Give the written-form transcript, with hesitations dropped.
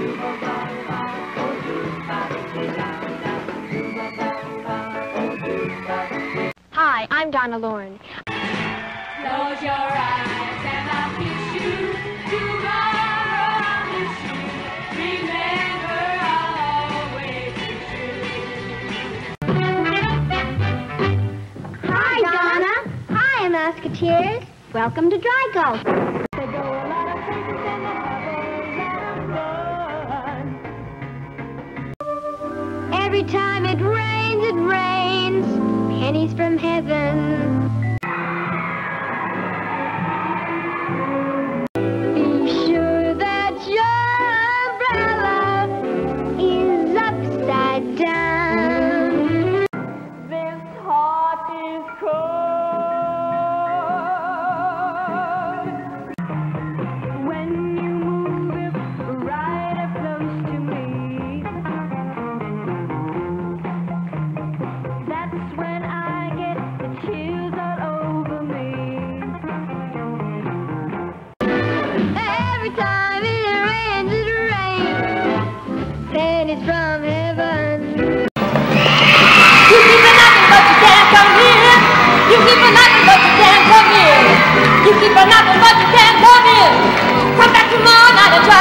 Hi, I'm Donna Loren. Close your eyes and I'll kiss you. Tomorrow I'll miss you. Remember, I'll always miss you. Hi, Donna. Hi, Musketeers. Welcome to Dry Gulch. Every time it rains, pennies from heaven. Be sure that your umbrella is upside down. This heart is cold. When you move it right up close to me, that's when I get the chills all over me. Every time it rains, pennies from heaven. You keep on knocking, but you can't come here. You keep on knocking, but you can't come here. You keep on knocking, but you can't come here. Come back tomorrow night and try